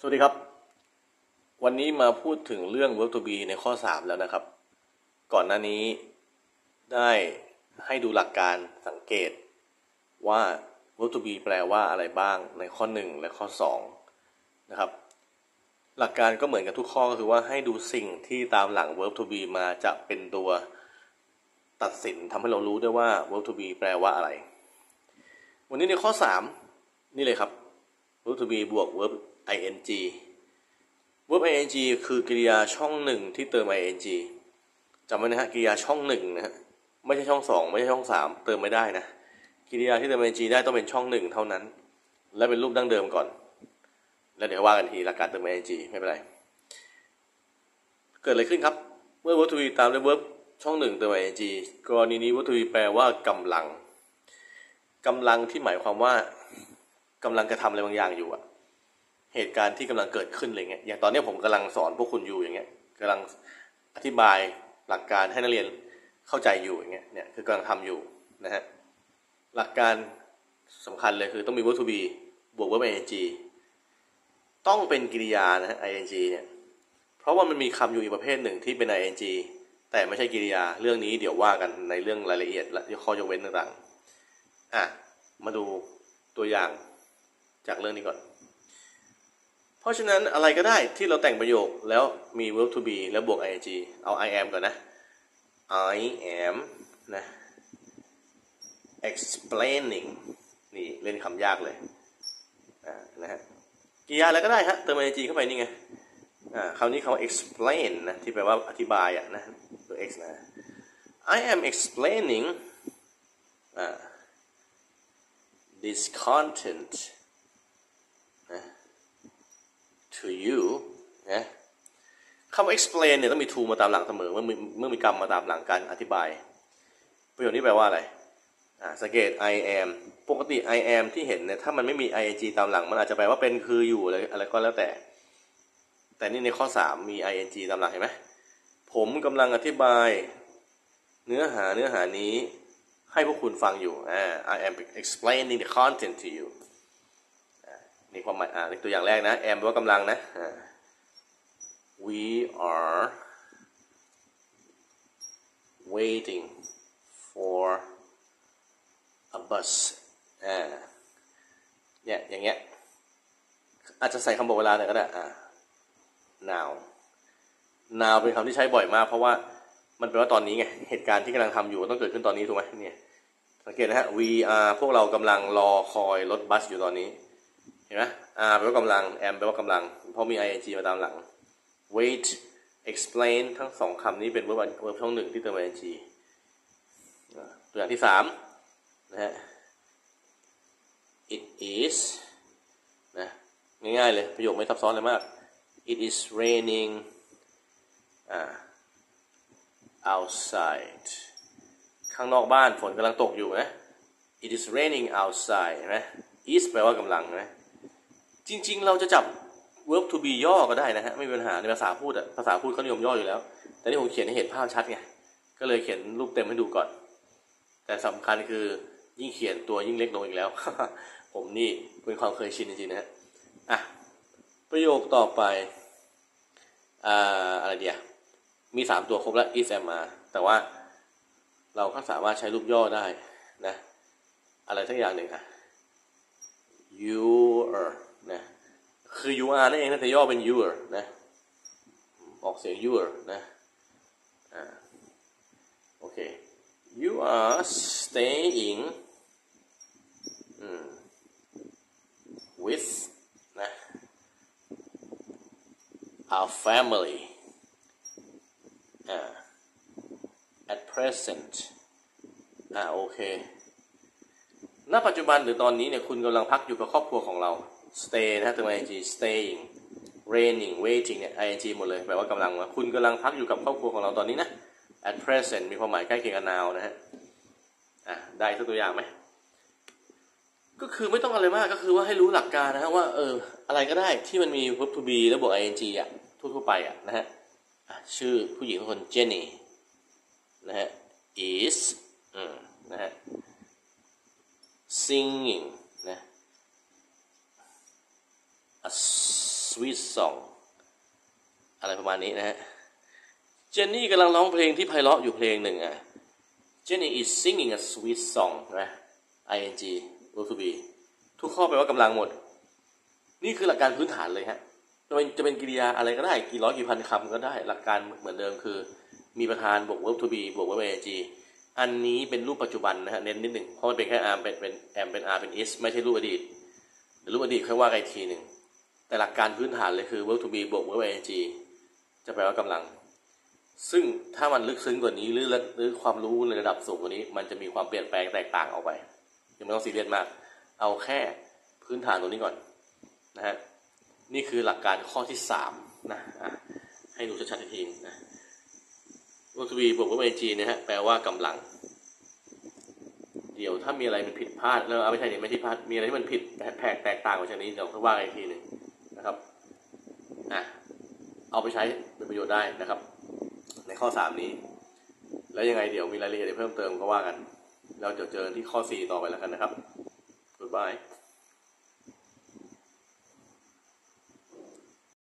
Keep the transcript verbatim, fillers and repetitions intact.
วัสดีครับวันนี้มาพูดถึงเรื่อง verb to be ในข้อสามแล้วนะครับก่อนหน้านี้ได้ให้ดูหลักการสังเกตว่า verb to be แปลว่าอะไรบ้างในข้อหนึ่งและข้อสองนะครับหลักการก็เหมือนกับทุกข้อก็คือว่าให้ดูสิ่งที่ตามหลัง verb to be มาจะเป็นตัวตัดสินทำให้เรารู้ได้ว่า verb to be แปลว่าอะไรวันนี้ในข้อสามนี่เลยครับ verb to be บวก verb ing verb ing คือกริยาช่องหนึ่งที่เติม ing จำไว้นะฮะกริยาช่องหนึ่งนะฮะไม่ใช่ช่องสองไม่ใช่ช่องสามเติมไม่ได้นะกริยาที่เติม ing ได้ต้องเป็นช่องหนึ่งเท่านั้นและเป็นรูปดั้งเดิมก่อนแล้วเดี๋ยวว่ากันทีหลักการเติม ing ไม่เป็นไรเกิดอะไรขึ้นครับเมื่อ verb to be ตามด้วย verb ช่องหนึ่งเติม ing กรณีนี้ verb to be แปลว่ากำลังกำลังที่หมายความว่ากำลังกระทำอะไรบางอย่างอยู่อะเหตุการณ์ที่กำลังเกิดขึ้นอะไรเงี้ยอย่างตอนนี้ผมกำลังสอนพวกคุณอยู่อย่างเงี้ยกำลังอธิบายหลักการให้นักเรียนเข้าใจอยู่อย่างเงี้ยเนี่ยคือกำลังทำอยู่นะฮะหลักการสำคัญเลยคือต้องมี verb to be บวก verb ing ต้องเป็นกริยานะฮะ ing เนี่ยเพราะว่ามันมีคำอยู่อีกประเภทหนึ่งที่เป็น ing แต่ไม่ใช่กริยาเรื่องนี้เดี๋ยวว่ากันในเรื่องรายละเอียดและข้อยกเว้นต่างๆอ่ะมาดูตัวอย่างจากเรื่องนี้ก่อนเพราะฉะนั้นอะไรก็ได้ที่เราแต่งประโยคแล้วมี verb to be แล้วบวก ing เอา I am ก่อนนะ I am นะ explaining นี่เล่นคำยากเลยอ่านะฮะกริยาอะไรก็ได้ฮะเติม ing เข้าไปนี่ไงอ่าคำนี้คำว่า explain นะที่แปลว่าอธิบายอ่ะนะตัว x นะ I am explaining อ่า this content นะto you นะคำว่า explain เนี่ยต้องมี to มาตามหลังเสมอเมื่อมีเมื่อมีกรรมมาตามหลังการอธิบายประโยคนี้แปลว่าอะไรอ่าสังเกต I am ปกติ I am ที่เห็นเนี่ยถ้ามันไม่มี ing ตามหลังมันอาจจะแปลว่าเป็นคืออยู่อะไรอะไรก็แล้วแต่แต่นี่ในข้อสามมี ing ตามหลังเห็นไหมผมกำลังอธิบายเนื้อหาเนื้อหานี้ให้พวกคุณฟังอยู่อ่า I am explaining the content to youนี่ความหมายอ่าตัวอย่างแรกนะ am แปลว่ากำลังนะ we are waiting for a bus อ่าเนี่ยอย่างเงี้ยอาจจะใส่คำบอกเวลาหน่อยก็ได้อ่า now now เป็นคำที่ใช้บ่อยมากเพราะว่ามันแปลว่าตอนนี้ไงเหตุการณ์ที่กำลังทำอยู่ต้องเกิดขึ้นตอนนี้ถูกไหมเนี่ยสังเกตนะฮะ we are พวกเรากำลังรอคอยรถบัสอยู่ตอนนี้เห็นไหม r แปลว่ากำลัง am แปลว่ากำลังเพราะมี ing มาตามหลัง wait explain ทั้งสองคำนี้เป็น verb verb ช่องหนึ่งที่เติม ing ตัวอย่างที่สามนะฮะ it is นะง่ายๆเลยประโยคไม่ซับซ้อนเลยมาก it is raining uh, outside ข้างนอกบ้านฝนกำลังตกอยู่นะ it is raining outside เห็นไหม is แปลว่ากำลังนะจริงๆเราจะจับ verb to be ย่อก็ได้นะฮะไม่มีปัญหาในภาษาพูดอะภาษาพูดเขานิยมย่ออยู่แล้วแต่นี่ผมเขียนให้เห็นภาพชัดไงก็เลยเขียนรูปเต็มให้ดูก่อนแต่สำคัญคือยิ่งเขียนตัวยิ่งเล็กลงอีกแล้ว ผมนี่เป็นความเคยชินจริงๆนะฮะอ่ะประโยคต่อไปอ่าอะไรเดียวมีสามตัวครบแล้ว is am are แต่ว่าเราก็สามารถใช้รูปย่อได้นะอะไรสักอย่างหนึ่งอ่ะ you are นะคือ you are นั่นเองนะแต่ย่อเป็น you are นะออกเสียง you are นะอ่าโอเค you are staying mm, with นะ our familyอ่า at present อ่าโอเคณปัจจุบันหรือตอนนี้เนี่ยคุณกำลังพักอยู่กับครอบครัวของเรา stay นะตัว ing staying raining waiting เนี่ย ing หมดเลยแปลว่ากำลังว่าคุณกำลังพักอยู่กับครอบครัวของเราตอนนี้นะ at present มีความหมายใกล้เคียงกับ now นะฮะอ่ะได้สักตัวอย่างไหมก็คือไม่ต้องอะไรมากก็คือว่าให้รู้หลักการนะฮะว่าเอออะไรก็ได้ที่มันมี verb to be แล้วบวก ing อ่ะทั่วๆไปอ่ะนะฮะชื่อผู้หญิงทุกคน Jenny นะฮะ is อืมนะฮะ singing นะ a sweet song อะไรประมาณนี้นะฮะเจนนี่กำลังร้องเพลงที่ไพเราะอยู่เพลงหนึ่งอ่ะ Jenny is singing a sweet song นะ ing verb to be ทุกข้อแปลว่ากำลังหมดนี่คือหลักการพื้นฐานเลยฮะจะเป็นจะเป็นกริยาอะไรก็ได้กี่ร้อยกี่พันคำก็ได้หลักการเหมือนเดิมคือมีประธานบวก verb to be บวก verb ing อันนี้เป็นรูปปัจจุบันนะฮะเน้นนิดหนึ่งเพราะมันเป็นแค่ am เป็นเป็น am เป็น are เป็น is ไม่ใช่รูปอดีตหรือรูปอดีตค่อยว่ากันอีกทีหนึ่งแต่หลักการพื้นฐานเลยคือ verb to be บวก verb ing จะแปลว่ากำลังซึ่งถ้ามันลึกซึ้งกว่านี้หรือหรือความรู้ในระดับสูงกว่านี้มันจะมีความเปลี่ยนแปลงแตกต่างออกไปยังไม่ต้องซีเรียสมากเอาแค่พื้นฐานตรงนี้ก่อนนะฮะนี่คือหลักการข้อที่สามนะให้ดูชัดๆอีกทีนะ verb to be บวก verb ing นะฮะแปลว่ากำลังเดี๋ยวถ้ามีอะไรมันผิดพลาดแล้วเอาไม่ใช่เนี่ยไม่ผิดพลาดมีอะไรที่มันผิดแผกแตกต่างกว่าชนี้เดี๋ยวค่อยว่ากันอีกทีหนึ่งนะครับอ่ะเอาไปใช้เป็นประโยชน์ได้นะครับในข้อสามนี้แล้วยังไงเดี๋ยวมีรายละเอียดเพิ่มเติมก็ว่ากันเราจะเจอที่ข้อสี่ต่อไปแล้วกันนะครับ Goodbye